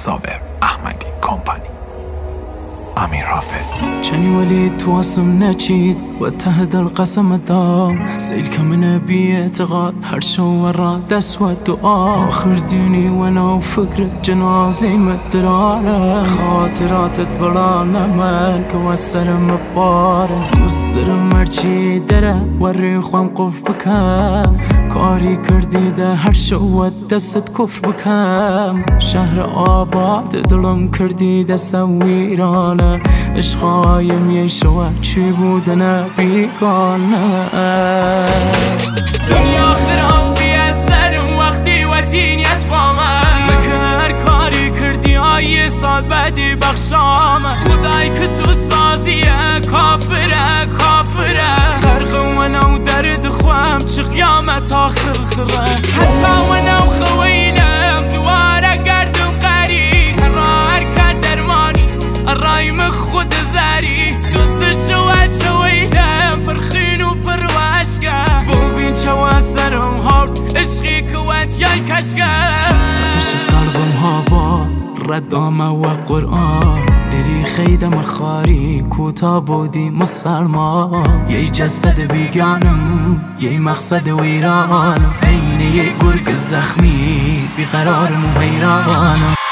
صابر احمدی کمپانی امیر حافظ. چنی ولید تواسم نچید و تهد القسم دام سیل که من بی اعتقاد هر شو ورا دست و دعا آخر دینی و نو فکر جنازی مدرانه خاطراتت بلا نمن که و سرم بارن دوست سرم مرچی دره و ریخوام قف بکم کاری کردی ده هر شو و دست کفر بکم شهر آباد دلم کردی ده سویرانه عشقایم یه شوه چی بودنه بیگانه دنیا خرام بیه سرم وقتی وطینیت با من بکر کاری کردی آیه سال بعدی بخشامه خدای که تو سازیه کافره غرق و نو درد خوام چه قیامت آخر خره حتی و نو خویلم دواره گردم قری قرار که درمانی رایم خود زری دوست شوید شویلم برخین و پرواشگه ببین چه سرم هارد عشقی کوت یای کشگه تپش قلبم ها با ردامه و قرآن دری خیدم خاری کوتا بودی مسلمان یه جسد بیگانم یه مقصد ویرانم عین یه گرگ زخمی بیقرارم و حیرانم